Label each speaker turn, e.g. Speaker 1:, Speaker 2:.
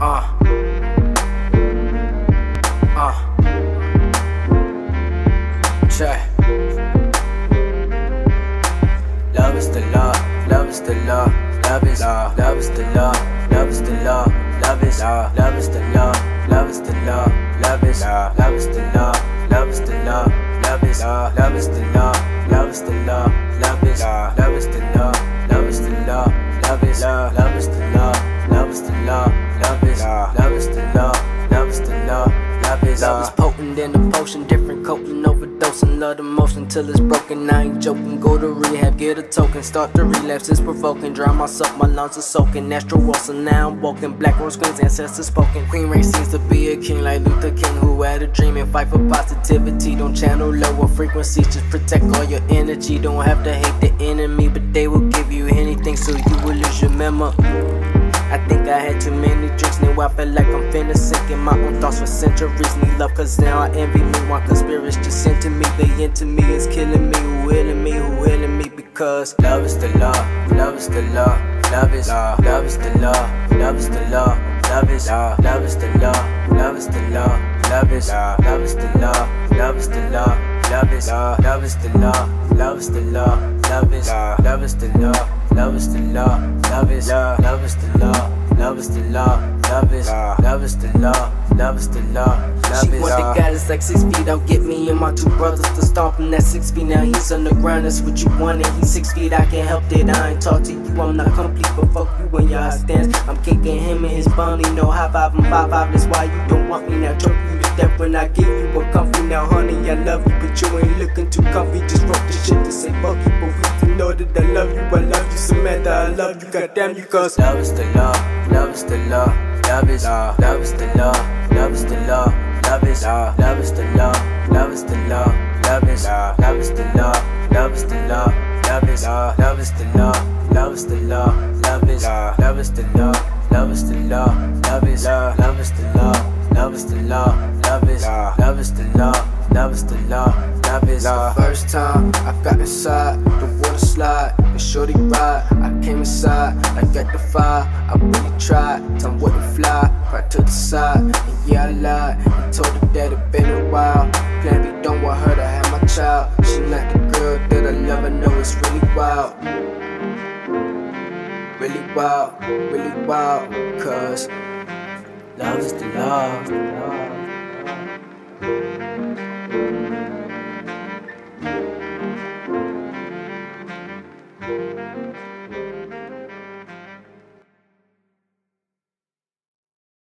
Speaker 1: Check. Love is the love, love is the love, love is love, love is the love, love is the love, love is love, love is the love, love is the love, love is love, love is the love, love is the love, love is love, love is the love, love is the love, love is love, love is the love, love is the love, love is love, love is the love, love is the love, love is love is the love, love is the love, love is potent in the potion, different coating, overdosing, love the motion till it's broken. I ain't joking, go to rehab, get a token, start to relapse, it's provoking. Drown myself, my lungs are soaking. Astro and now I'm woken. Black rose screens, ancestors spoken. Queen Ray seems to be a king like Luther King, who had a dream and fight for positivity. Don't channel lower frequencies, just protect all your energy. Don't have to hate the enemy, but they will give you anything, so you will lose your memory. I think I had too many drinks, now I feel like I'm finna sink in my own thoughts for centuries. Need love cause now I envy me, one conspiracy just sent to me. They into me, it's killing me, who healing me, because love is the love, love is the love, love is love, love is the love, love is the love, love is love, love is the love, love is the love, love is love, love is the love, love is the love, love is love, love is the love, love is the love, love is love, love is the love, love is the love, love is love, love is the love, love is the love, love is love is the love, love is the love, love is she want the guy that's like 6 feet. I'll get me and my 2 brothers to stomp him at 6 feet. Now he's on the ground, that's what you wanted. He's 6 feet, I can't help it. I ain't talk to you, I'm not complete, but fuck you and your stance. I'm kicking him in his bum, he know high five, I'm 5'5", that's why you don't want me. Now choke you to death when I give you a comfy. Now honey, I love you, but you ain't looking too comfy. Just wrote this shit to say fuck you, but we know that I love you, Samantha, I love you, goddamn you, cause love is the love, love is the love, love is love, love is the love, love is the love, love is love, love is the love, love is the love, love is love, love is the love, love is the love, love is love, love is the love, love is the love, love is love, love is the love, love is the love, love is love, love is the love, love is the love, love is love is the love, love is the love. Love is the first time I got inside the water slide, the shorty ride. I came inside, I got the fire. I really tried, time wouldn't fly. Right to the side, and yeah I lied. I told her that it been a while. Plan B don't want her to have my child. She not the girl that I love, I know it's really wild. Really wild, really wild. Cause love is the love.